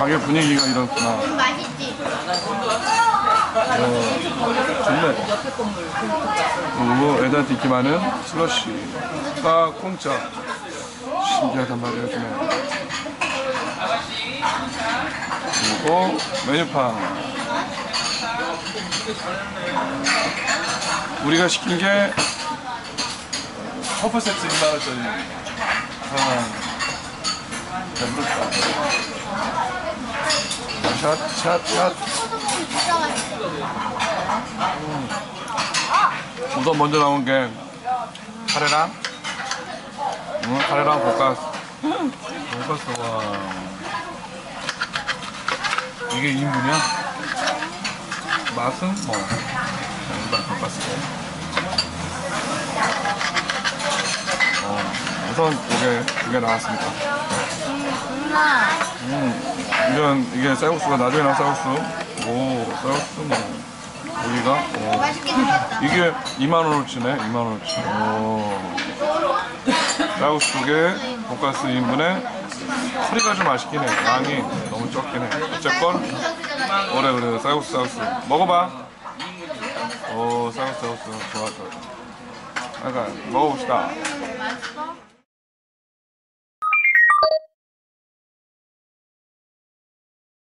가게 분위기가 이렇구나. 맛있지? 좋네. 그리고 애들한테 인기 많은 슬러시가 공짜. 신기하단 말이에요, 요즘에. 그리고 메뉴판. 우리가 시킨 게 퍼플 세트 2만원짜리. 배부르다. 샷. 진짜 맛있어. 우선 먼저 나온 게 카레랑 카레랑 돈가스. 돈가스. 와, 이게 2인분이야? 맛은 뭐 일반 돈가스. 우선 이게 나왔습니다. 이게 쌀국수가 나중에 나온 쌀국수. 오, 쌀국수는 고기가. 맛있게 생겼다. 이게 2만원어치네. 2만원어치. 오. 쌀국수 2개, 돈가스 2인분에 소리가 좀 맛있긴 해. 양이 너무 적긴 해. 어쨌건 그래 쌀국수 먹어봐. 오, 쌀국수 좋아. 그러니까 먹어봅시다.